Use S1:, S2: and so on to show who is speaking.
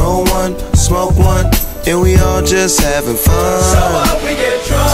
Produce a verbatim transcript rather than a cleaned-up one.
S1: roll one, smoke one, and we all just having fun.
S2: So up, we get drunk.